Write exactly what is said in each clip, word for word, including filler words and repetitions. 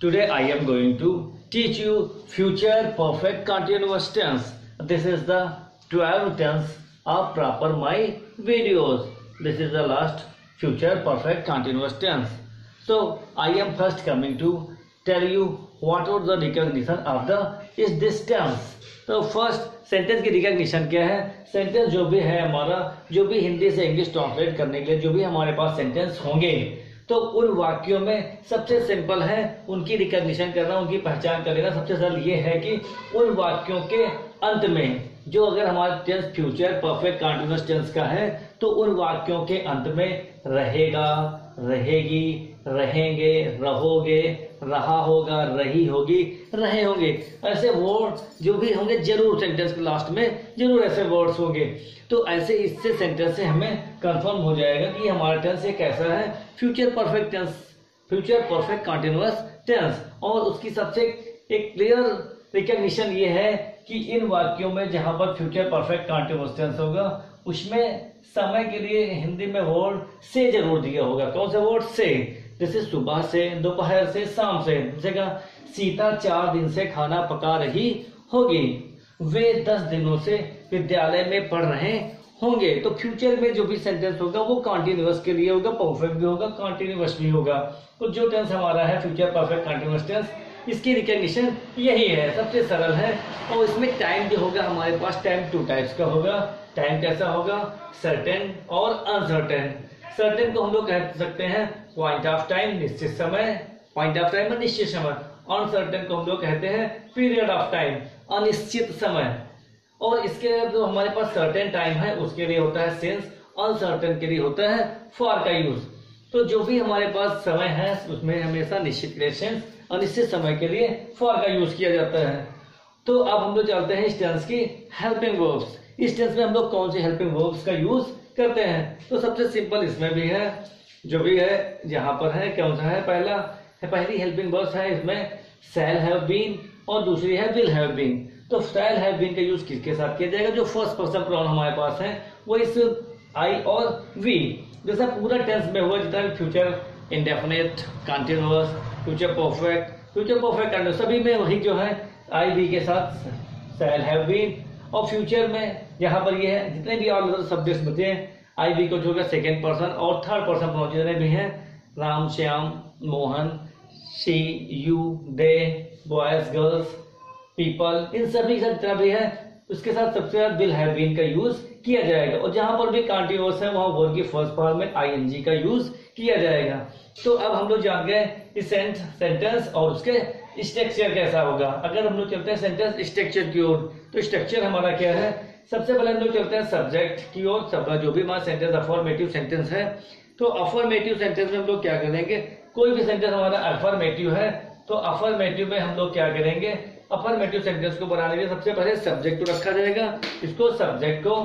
Today I am going to teach you future perfect continuous tense. This is the twelve tense of proper my videos. This is the last future perfect continuous tense. So I am first coming to tell you what was the recognition of the is this tense. तो first sentence की recognition क्या है? Sentence जो भी है हमारा, जो भी हिंदी से इंग्लिश ट्रांसलेट करने के लिए जो भी हमारे पास सेंटेंस होंगे, तो उन वाक्यों में सबसे सिंपल है उनकी रिकॉग्निशन करना, उनकी पहचान कर लेना। सबसे सरल ये है कि उन वाक्यों के अंत में जो अगर हमारा tense future perfect continuous tense का है, तो उन वाक्यों के अंत में रहेगा, रहेगी, रहेंगे, रहोगे, रहा होगा, रही होगी, रहे होंगे, ऐसे वर्ड जो भी होंगे जरूर सेंटेंस के लास्ट में जरूर ऐसे वर्ड्स होंगे। तो ऐसे इससे सेंटेंस से हमें कंफर्म हो जाएगा कि हमारा टेंस एक कैसा है, future perfect tense, future perfect continuous tense. और उसकी सबसे एक क्लियर रिकॉग्निशन ये है कि इन वाक्यों में जहां पर फ्यूचर परफेक्ट कंटीन्यूअस टेंस होगा उसमें समय के लिए हिंदी में वर्ड से जरूर दिया होगा। कौन सा वर्ड? से। जैसे सुबह से, दोपहर से, शाम से। जैसे सीता चार दिन से खाना पका रही होगी, वे दस दिनों से विद्यालय में पढ़ रहे होंगे। तो फ्यूचर में जो भी सेंटेंस होगा वो कंटीन्यूअस के लिए होगा, परफेक्ट भी होगा, कंटीन्यूअस भी होगा। तो जो टेंस हमारा है फ्यूचर परफेक्ट कंटीन्यूअस टेंस, इसकी रिकॉग्निशन यही है, सबसे सरल है। और इसमें टाइम जो होगा हमारे पास, टाइम टू टाइप्स का होगा। टाइम कैसा होगा? सर्टेन और अनसर्टेन। सर्टेन को हम लोग कह सकते हैं पॉइंट ऑफ टाइम, निश्चित समय, पॉइंट ऑफ टाइम और निश्चित समय। अनसर्टेन को हम लोग कहते हैं पीरियड ऑफ टाइम, अनिश्चित समय। और इसके जो हमारे पास सर्टेन टाइम है उसके लिए होता है सिंस, अनसर्टेन के लिए होता है फॉर का यूज। तो जो भी हमारे पास समय है उसमें हमेशा निश्चित के लिए सिंस, अनिश्चित समय के लिए फॉर का यूज किया जाता है। तो अब हम लोग चलते हैं इस टेंस की हेल्पिंग वर्ब्स। इस टेंस में हम लोग कौन सी हेल्पिंग वर्ब्स का यूज करते हैं? तो सबसे सिंपल इसमें भी है, जो भी है यहाँ पर है, कौन सा है? पहला है, पहली हेल्पिंग वर्ब्स है इसमें शैल हैव बीन और दूसरी है विल हैव बीन। तो शैल हैव बीन का यूज किसके साथ किया जाएगा? जो फर्स्ट पर्सन प्रोनाउन हमारे पास है वो इस आई और वी, जैसा पूरा टेंस में हुआ, जितना भी future indefinite, continuous, future perfect, future perfect continuous, सभी में वही जो है आई वी के साथ शैल हैव बीन। और फ्यूचर में यहाँ पर ये है, जितने भी और अदर सब्जेक्ट्स बचे हैं आई वी को जो है सेकेंड पर्सन और थर्ड पर्सन प्रोनाउन जितने भी हैं, Ram, Shyam, Mohan, she, you, they, boys, girls, people, इन सभी का जितना भी है उसके साथ सबसे ज्यादा विल हैव बीन का यूज किया जाएगा। और जहां पर भी कंटीन्यूअस है वहां वर्ब की फर्स्ट फॉर्म में आईएनजी का यूज किया जाएगा। तो अब हम लोग जान गए इस सेंटेंस और उसके स्ट्रक्चर कैसा होगा। अगर हम लोग चलते हैं सेंटेंस स्ट्रक्चर की ओर, तो स्ट्रक्चर हमारा क्या है? सबसे पहले हम लोग चलते हैं सब्जेक्ट की ओर। सब जो भी हमारा सेंटेंस अफर्मेटिव सेंटेंस है, तो अफर्मेटिव सेंटेंस में हम लोग क्या करेंगे? कोई भी सेंटेंस हमारा अफर्मेटिव है तो अफर्मेटिव में हम लोग क्या करेंगे? अफर्मेटिव सेंटेंस को बनाने के लिए सबसे पहले सब्जेक्ट को रखा जाएगा, इसको सब्जेक्ट को,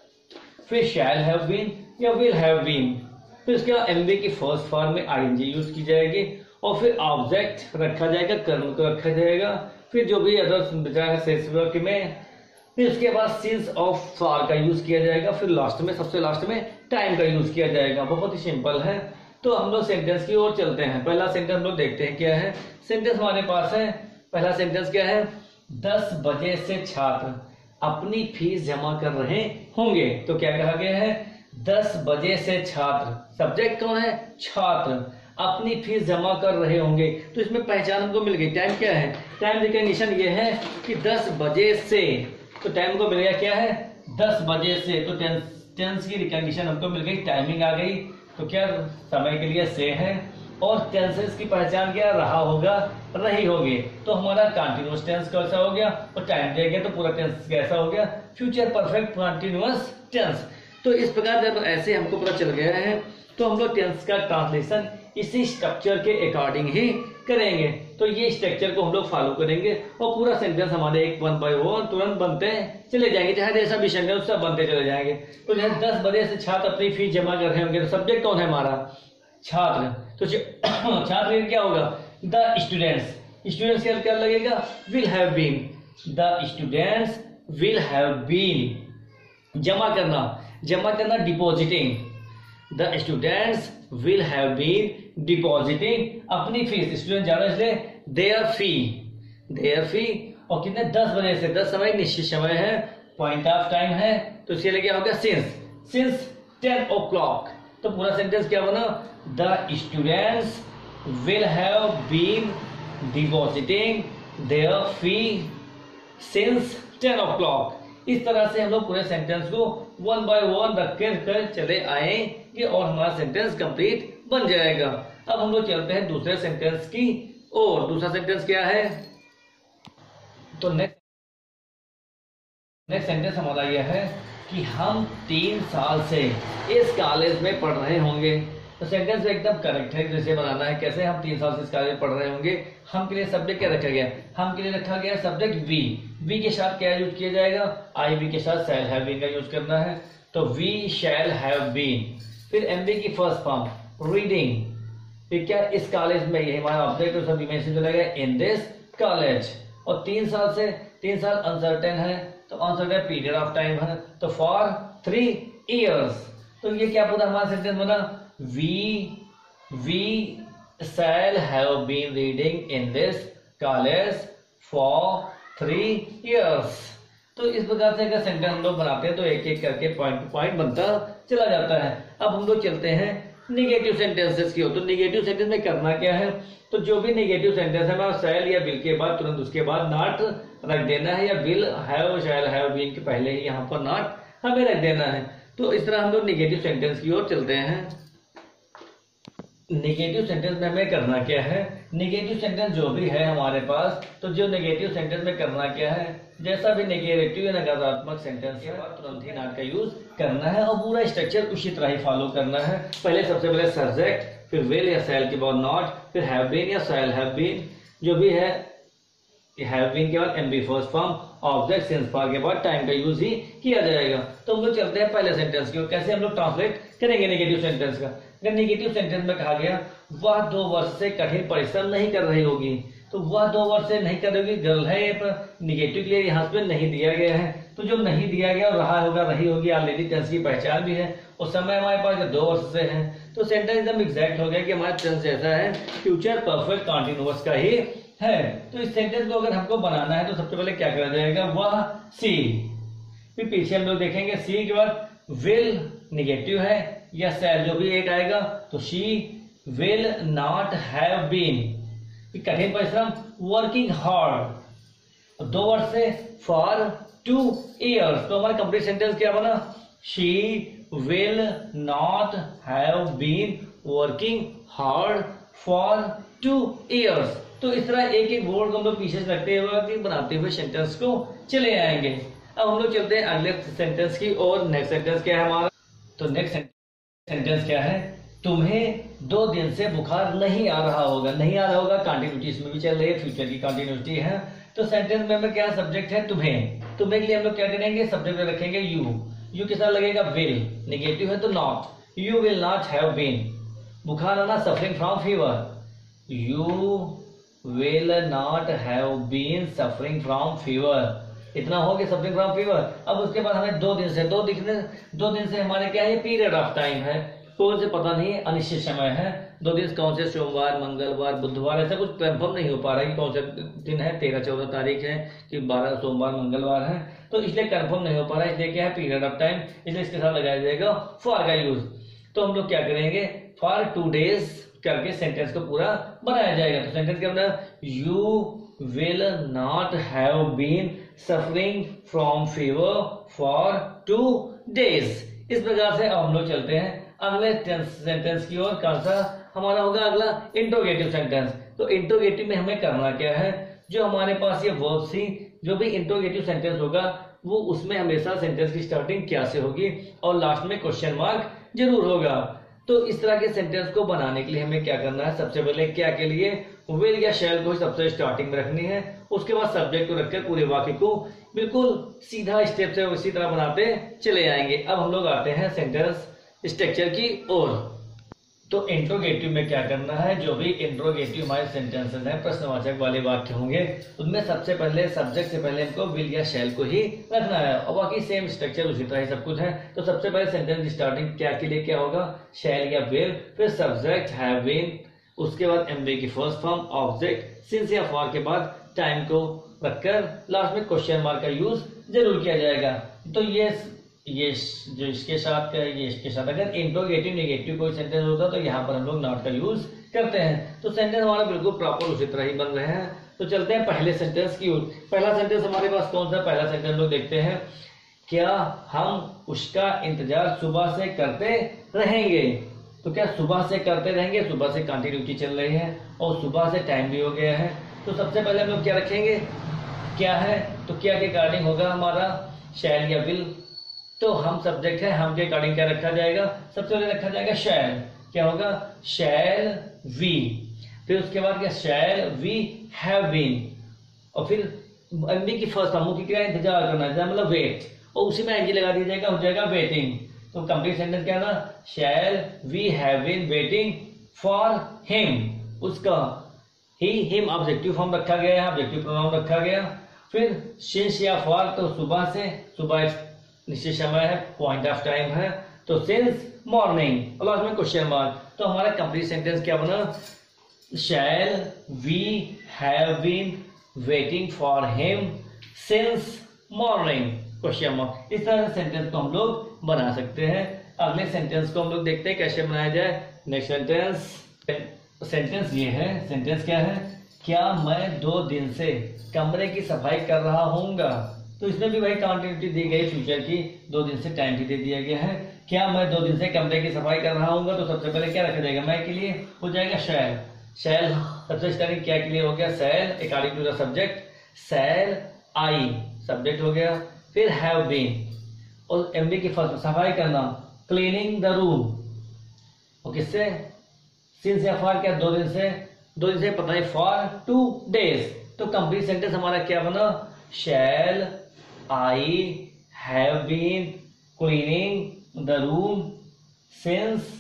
फिर शैल हैव बीन या विल हैव बीन, फिर इसके बाद एमवी की फर्स्ट फॉर्म में आईएनजी यूज की जाएगी, और फिर ऑब्जेक्ट रखा जाएगा, कर्म को रखा जाएगा, फिर जो भी अदर बचा है सेंस वर्क में, फिर उसके बाद सिंस ऑफ फॉर का यूज किया जाएगा, फिर लास्ट में, सबसे लास्ट में टाइम का यूज किया जाएगा। बहुत ही सिंपल है। तो हम लोग सेंटेंस की ओर चलते हैं। पहला सेंटेंस हम लोग देखते हैं क्या है। सेंटेंस हमारे पास है, पहला सेंटेंस क्या है? दस बजे से छात्र अपनी फीस जमा कर रहे होंगे। तो क्या कहा गया है? दस बजे से छात्र, सब्जेक्ट कौन है? छात्र, अपनी फीस जमा कर रहे होंगे। तो इसमें पहचान हमको मिल गई। टाइम क्या है? टाइम रिकॉग्निशन ये है कि दस बजे से, तो टाइम को मिल गया क्या है? दस बजे से। तो टेंस टेंस की रिकॉग्निशन हमको मिल गई, टाइमिंग आ गई। तो क्या समय के लिए से है, और टेंसेस की पहचान क्या? रहा होगा, रही होगी। तो हमारा कंटीन्यूअस टेंस कैसा हो गया, और टाइम दिया गया तो पूरा टेंस कैसा हो गया? Future perfect continuous tense. तो इस प्रकार जब ऐसे हमको पता चल गया है तो हम लोग टेंस का ट्रांसलेशन इसी स्ट्रक्चर के अकॉर्डिंग ही करेंगे। तो ये स्ट्रक्चर को हम लोग फॉलो करेंगे और पूरा सेंटेंस हमारे एक वन बाय वन तुरंत बनते चले जाएंगे, चाहे जैसा भी सेंटेंस सब बनते चले जाएंगे। तो जैसे दस बजे से छात्र अपनी फीस जमा कर रहे होंगे, तो सब्जेक्ट कौन है हमारा? छात्र। तो छात्र क्या होगा? The students. स्टूडेंट्स क्या क्या लगेगा? Will have been. The students will have been. जमा करना, जमा करना depositing. The students will have been depositing अपनी फीस। स्टूडेंट ज्यादा इसलिए देयर फी, देयर फी, और कितने दस बजे से, दस समय निश्चित समय है, पॉइंट ऑफ टाइम है, तो इसके लिए क्या हो गया since, since ten o'clock. तो पूरा सेंटेंस क्या बना, the students will have been depositing their fee since ten o'clock. इस तरह से हम लोग पूरे सेंटेंस को वन बाय वन रख कर, कर चले आएंगे और हमारा सेंटेंस कंप्लीट बन जाएगा। अब हम लोग चलते हैं दूसरे सेंटेंस की और दूसरा सेंटेंस क्या है, तो नेक्स्ट नेक्स्ट सेंटेंस हमारा यह है कि हम तीन साल से इस कॉलेज में पढ़ रहे होंगे। तो सेंटेंस एकदम करेक्ट है, जैसे बनाना है कैसे, हम तीन साल से इस कॉलेज में पढ़ रहे होंगे। हम के लिए सब्जेक्ट क्या रखा गया, हम के लिए रखा गया सब्जेक्ट वी, वी के साथ क्या यूज किया जाएगा, आई वी के साथ शैल हैव बीन का यूज करना है, तो वी शैल हैव बीन। फिर एमबी की फर्स्ट फॉर्म रीडिंग, फिर क्या इस कॉलेज में, ये हमारा ऑब्जेक्ट और सब में से चलेगा इन दिस कॉलेज। और तीन साल से, तीन साल अनसर्टेन है, तो अनसर्टेन पीरियड ऑफ टाइम है, तो फॉर थ्री इयर्स। तो ये क्या पूरा हमारा सेंटेंस बना, we we shall have been reading in this college for three years. तो इस प्रकार से अगर सेंटेंस हम लोग बनाते हैं तो एक एक करके पॉइंट टू पॉइंट बनता चला जाता है। अब हम लोग चलते हैं निगेटिव सेंटेंसेस की ओर। तो निगेटिव सेंटेंस में करना क्या है, तो जो भी निगेटिव सेंटेंस है मैं शैल या विल के बाद तुरंत उसके बाद नॉट रख देना है, या will have shall have been के पहले ही यहाँ पर नॉट हमें रख देना है। तो इस तरह हम लोग निगेटिव सेंटेंस की ओर चलते हैं। निगेटिव सेंटेंस में हमें करना क्या है, निगेटिव सेंटेंस जो भी है हमारे पास, तो जो निगेटिव सेंटेंस में करना क्या है, जैसा भी नेगेटिव या नकारात्मक सेंटेंस है तुरंत ही नॉट का यूज करना है और पूरा स्ट्रक्चर उसी तरह ही फॉलो करना है। पहले सबसे पहले सब्जेक्ट, फिर विल या शैल के बाद नॉट, फिर हैव बीन या शैल हैव बीन, जो भी है हैव बीन के बाद MB first form, object since for के बाद टाइम का यूज ही किया जाएगा। तो हम लोग चलते हैं पहले सेंटेंस की, कैसे हम लोग ट्रांसलेट करेंगे नेगेटिव सेंटेंस का। अगर नेगेटिव सेंटेंस में कहा गया वह दो वर्ष से कठिन परिश्रम नहीं कर रही होगी, तो वह दो वर्ष से नहीं कर रही होगी गर्ल है, पर निगेटिव के लिए यहाँ पे नहीं दिया गया है, तो जो नहीं दिया गया रहा होगा रही होगी ऑलरेडी टेंस की पहचान भी है, और समय हमारे पास दो वर्ष से है, तो सेंटेंस एकदम एग्जैक्ट हो गया कि हमारा टेंस जैसा है, फ्यूचर परफेक्ट कंटिन्यूअस का ही है। तो इस सेंटेंस को अगर हमको बनाना है तो सबसे पहले क्या करा जाएगा, वह सी, फिर पीछे हम लोग देखेंगे सी के बाद विल निगेटिव है या शैल जो भी एक आएगा, तो she will not have been कठिन परिश्रम वर्किंग हार्ड दो वर्ष से फॉर टू इयर्स। तो हमारा कंप्लीट सेंटेंस क्या बना, she will not have been working hard for two years. तो इस तरह एक एक वर्ड को हम लोग पीछे रखते हुए बनाते हुए सेंटेंस को चले आएंगे। अब हम लोग चलते हैं अगले सेंटेंस की और नेक्स्ट सेंटेंस क्या है हमारा, तो नेक्स्ट सेंटेंस क्या है, तुम्हें दो दिन से बुखार नहीं आ रहा होगा, नहीं आ रहा होगा कंटिन्यूटी इसमें भी चल रही है, फ्यूचर की कंटिन्यूटी है। तो सेंटेंस में हमें क्या सब्जेक्ट है, तुम्हें, तुम्हें के लिए हम लोग क्या करेंगे, सब्जेक्ट में रखेंगे यू, यू के साथ लगेगा विल, निगेटिव है तो not, you will not have been बुखार आना suffering from fever, you will not have been suffering from fever, इतना हो गया सफरिंग फ्रॉम फीवर। अब उसके बाद हमें दो दिन से, दो दिखने दो दिन से हमारे क्या है, पीरियड ऑफ टाइम है, कौन से पता नहीं है, अनिश्चित समय है, दो दिन कौन से, सोमवार मंगलवार बुधवार, ऐसा कुछ कंफर्म नहीं हो पा रहा है कि कौन से दिन है, तेरह चौदह तारीख है कि बारह सोमवार मंगलवार है, तो इसलिए कंफर्म नहीं हो पा रहा है, इसलिए क्या है पीरियड ऑफ टाइम, इसलिए इसके साथ लगाया जाएगा फॉर का यूज। तो हम लोग क्या करेंगे, फॉर टू डेज करके सेंटेंस को पूरा बनाया जाएगा। तो सेंटेंस क्या बना, you will not have been suffering from fever for two days. इस प्रकार से अब हम लोग चलते हैं अगले सेंटेंस की ओर। कौन सा हमारा होगा अगला, इंट्रोगेटिव सेंटेंस। तो इंट्रोगेटिव में हमें करना क्या है, जो हमारे पास ये वर्ब सी, जो भी इंट्रोगेटिव सेंटेंस होगा वो उसमें हमेशा सेंटेंस की स्टार्टिंग क्या से होगी और लास्ट में क्वेश्चन मार्क जरूर होगा। तो इस तरह के सेंटेंस को बनाने के लिए हमें क्या करना है, सबसे पहले क्या के लिए विल या शैल को सबसे स्टार्टिंग में रखनी है, उसके बाद सब्जेक्ट को रखकर पूरे वाक्य को बिल्कुल सीधा स्टेप से उसी तरह बनाते चले आएंगे। अब हम लोग आते हैं सेंटेंस स्ट्रक्चर की ओर। तो इंट्रोगेटिव में क्या करना है, जो भी इंट्रोगेटिव हमारे सेंटेंसेस हैं, प्रश्नवाचक वाले वाक्य होंगे, उनमें सबसे पहले सब्जेक्ट से पहले हमको विल या शैल को ही रखना है और बाकी सेम स्ट्रक्चर उसी तरह ही सब कुछ है। तो सबसे पहले सेंटेंस स्टार्टिंग क्या के लिए क्या होगा, शैल या विल, फिर सब्जेक्ट हैव बीन, उसके बाद एमबी की फर्स्ट फॉर्म ऑब्जेक्ट, सिंस या फॉर के बाद टाइम को रखकर लास्ट में क्वेश्चन मार्क का यूज जरूर किया जाएगा। तो ये ये जो इसके साथ ये इसके साथ अगर इंट्रोगेटिव नेगेटिव कोई सेंटेंस होता तो यहाँ पर हम लोग नॉट का यूज करते हैं। तो सेंटेंस हमारा बिल्कुल प्रॉपर उसी तरह ही बन रहे हैं। तो चलते हैं पहले सेंटेंस की ओर। पहला सेंटेंस हमारे पास कौन सा? पहला सेंटेंस लोग देखते हैं, क्या हम उसका इंतजार सुबह से करते रहेंगे? तो क्या सुबह से करते रहेंगे? सुबह से कंटिन्यूटी चल रही है और सुबह से टाइम भी हो गया है। तो सबसे पहले हम लोग क्या रखेंगे? क्या है? तो क्या के अकॉर्डिंग होगा हमारा शैल या विल। तो हम सब्जेक्ट है, हम के अकॉर्डिंग क्या रखा जाएगा? सबसे पहले रखा जाएगा शैल। क्या होगा? Shall we. फिर उसके बाद क्या? Shall we have been. और फिर एमबी की फर्स्ट फॉर्म की क्या? इंतजार करना है, मतलब वेट, और उसी में एनजी लगा दिया जाएगा, हो जाएगा वेटिंग। तो कंप्लीट सेंटेंस क्या ना? Shall we have been waiting for him. उसका ही हिम ऑब्जेक्टिव फॉर्म रखा गया है, ऑब्जेक्टिव प्रोनाउन रखा गया। फिर सिंस या फॉर, तो सुबह से, सुबह निश्चित समय है, पॉइंट ऑफ टाइम है, तो सिंस मॉर्निंग, और लास्ट में क्वेश्चन मार्क। तो हमारा कंप्लीट सेंटेंस क्या बना? Shall we have been waiting for him since morning, question mark. इस तरह से सेंटेंस को हम लोग बना सकते हैं। अगले सेंटेंस को हम लोग देखते हैं कैसे बनाया जाए। नेक्स्ट सेंटेंस सेंटेंस ये है, सेंटेंस क्या है? क्या मैं दो दिन से कमरे की सफाई कर रहा हूँगा। तो इसमें भी वही कंटिन्यूटी दी गई फ्यूचर की, दो दिन से टाइम भी दे दिया गया है। क्या मैं दो दिन से कमरे की सफाई कर रहा हूँगा, तो सबसे पहले क्या रखा जाएगा? मैं के लिए हो जाएगा शैल। शैल सबसे स्टार्टिंग क्या के लिए हो गया? Shall according to the subject, shall I subject हो गया। फिर हैव बीन, और एमबी की फर्स्ट सफाई करना, क्लीनिंग द रूम। और किससे? सिंस या फॉर, क्या? दो दिन से, दो दिन से पता है, फॉर टू डेज। तो कंप्लीट सेंटेंस हमारा क्या बना? Shall I have been cleaning the room since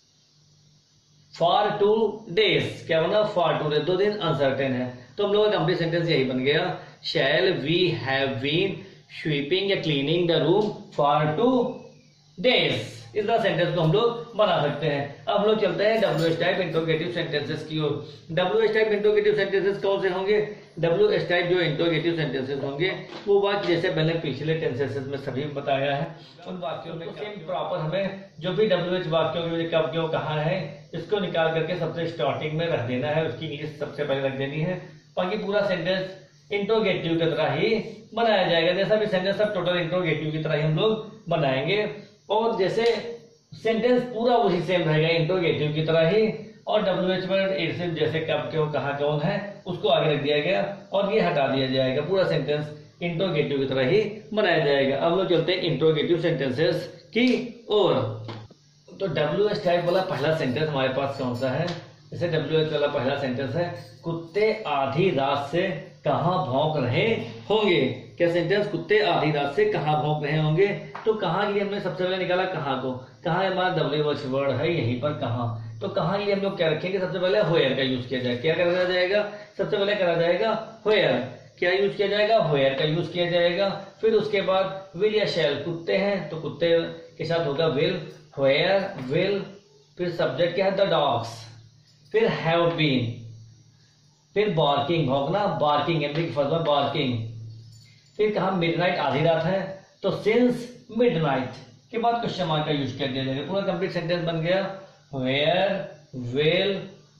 for two days. क्या बना? फॉर टू डेज, दो दिन अनसर्टेन है। तो हम लोग का कंप्लीट सेंटेंस यही बन गया, shall we have been sweeping या cleaning the room for two days. इस तरह सेंटेंस को हम लोग बना सकते हैं। अब हम लोग चलते हैं W H type interrogative sentences की ओर। W H type interrogative sentences कौन से होंगे? डब्ल्यू एच टाइप जो इंट्रोगेटिव सेंटेंसेस होंगे वो वाक्य जैसे मैंने पिछले टेंसेस में सभी बताया है, उन वाक्यों में सेम प्रॉपर हमें जो भी डब्ल्यू एच वाक्यों के कब क्यों कहाँ है इसको निकाल करके सबसे स्टार्टिंग में रख देना है, उसकी इंग्लिश सबसे पहले रख देनी है। बाकी पूरा सेंटेंस इंट्रोगेटिव की तरह ही बनाया जाएगा। जैसा भी सेंटेंस सब टोटल इंट्रोगेटिव की तरह ही हम लोग बनाएंगे, और जैसे सेंटेंस पूरा वही सेम रहेगा इंट्रोगेटिव की तरह ही। और डब्ल्यू एच वर्ड जैसे कब क्यों कहाँ कौन है उसको आगे रख दिया गया और ये हटा दिया जाएगा। पूरा सेंटेंस इंट्रोगेटिव की तरह ही बनाया जाएगा। अब लोग चलते हैं इंट्रोगेटिव सेंटेंसेस की ओर। तो डब्ल्यू एच टाइप वाला पहला सेंटेंस हमारे पास कौन सा है? जैसे डब्ल्यू एच वाला पहला सेंटेंस है, कुत्ते आधी रात से कहाँ भौंक रहे होंगे। क्या सेंटेंस? कुत्ते आधी रात से कहाँ भौंक रहे होंगे। तो कहाँ के लिए हमने सबसे पहले निकाला कहाँ को, कहाँ हमारा डब्ल्यू एच वर्ड है यहीं पर कहाँ। तो कहाँ के लिए हम लोग क्या रखेंगे? सबसे पहले व्हेयर का यूज किया जाएगा। क्या करा जाएगा? सबसे पहले करा जाएगा व्हेयर। क्या यूज किया जाएगा? व्हेयर का यूज किया जाएगा। फिर उसके बाद विल या शैल, कुत्ते हैं तो कुत्ते के साथ होगा विल, व्हेयर विल। फिर सब्जेक्ट क्या है? The dogs. फिर हैव बीन, फिर बार्किंग भौंकना, बार्किंग एमबी की फर्स्ट में बार्किंग। फिर कहा मिडनाइट आधी रात है तो सिंस मिडनाइट के बाद क्वेश्चन मार्क का यूज कर दिया जाएगा। पूरा कंप्लीट सेंटेंस बन गया, where will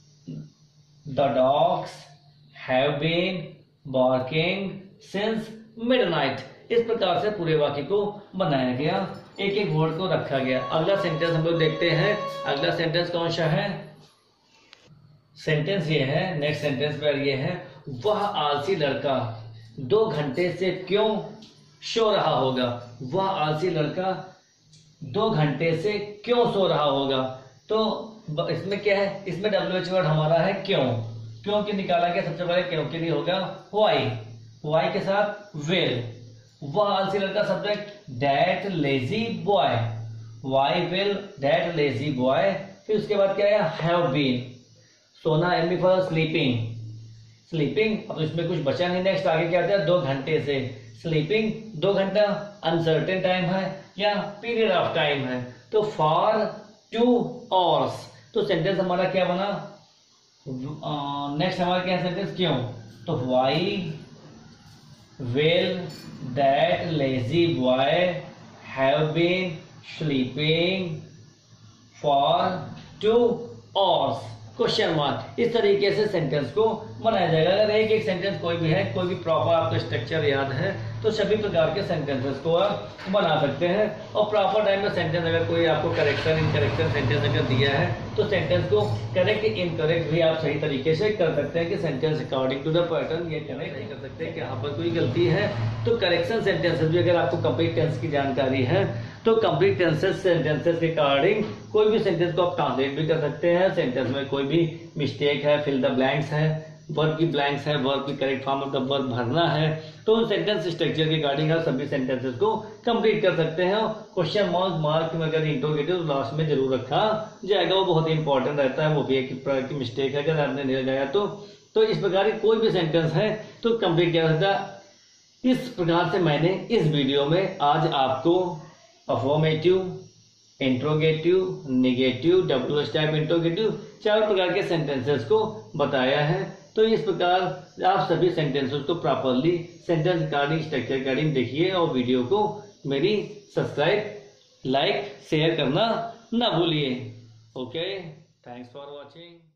the dogs have been barking since midnight. इस प्रकार से पूरे वाक्य को बनाया गया, एक एक वर्ड को रखा गया। अगला सेंटेंस हम लोग देखते हैं। अगला सेंटेंस कौन सा है? सेंटेंस ये है, नेक्स्ट सेंटेंस पर ये है, वह आलसी लड़का दो घंटे से क्यों सो रहा होगा। वह आलसी लड़का दो घंटे से क्यों सो रहा होगा। तो इसमें क्या है? इसमें डब्ल्यू एच वर्ड हमारा है क्यों। क्यों की निकाला गया, सबसे पहले क्यों के लिए होगा वाई, वाई के साथ विल। वह आलसी लड़का subject that lazy boy, why will that lazy boy. फिर उसके बाद क्या है? हैव बीन, सोना M B for sleeping, sleeping. अब इसमें कुछ बचा नहीं, नेक्स्ट आगे क्या आता है? दो घंटे से, स्लीपिंग दो घंटा अनसर्टेन टाइम है या पीरियड ऑफ टाइम है, तो फॉर टू आवर्स। तो सेंटेंस हमारा क्या बना? नेक्स्ट हमारा क्या सेंटेंस क्यों, तो why will that lazy boy have been sleeping for two hours, question mark. इस तरीके से सेंटेंस को बनाया जाएगा। अगर एक एक सेंटेंस कोई भी है, कोई भी प्रॉपर आपको स्ट्रक्चर याद है, तो सभी प्रकार के सेंटेंसेस को आप बना सकते हैं। और प्रॉपर टाइम में सेंटेंस, अगर कोई आपको करेक्शन इनकरेक्शन सेंटेंस अगर दिया है, तो सेंटेंस को करेक्ट इनकरेक्ट भी आप सही तरीके से कर सकते हैं कि sentence according to the pattern ये करेक्ट नहीं कर सकते कि यहाँ पर कोई गलती है। तो करेक्शन सेंटेंसेस भी अगर आपको कंप्लीट टेंस की जानकारी है, तो कंप्लीट टेंसेस सेंटेंसेस के अकॉर्डिंग कोई भी सेंटेंस को आप ट्रांसलेट भी कर सकते हैं। सेंटेंस में कोई भी मिस्टेक है, फिल द ब्लैंक्स है, वर्ब की ब्लैंक्स है, वर्ब की correct form of the verb भरना है, तो उन सेंटेंस स्ट्रक्चर के अकॉर्डिंग आप सभी सेंटेंसेस को कंप्लीट कर सकते हैं। क्वेश्चन मार्क मार्क में अगर इंट्रोगेटिव तो लास्ट में जरूर रखा जाएगा, वो बहुत ही इंपॉर्टेंट रहता है। वो भी एक प्रकार की मिस्टेक है अगर आपने नहीं लगाया तो तो इस प्रकार की कोई भी सेंटेंस है तो कंप्लीट किया सकता है। इस प्रकार से मैंने इस वीडियो में आज आपको affirmative, interrogative, negative, W H type interrogative चार प्रकार के सेंटेंसेस को बताया है। तो इस प्रकार आप सभी सेंटेंसेस को properly sentence according structure according देखिए और वीडियो को मेरी सब्सक्राइब, लाइक, शेयर करना ना भूलिए। Okay, thanks for watching.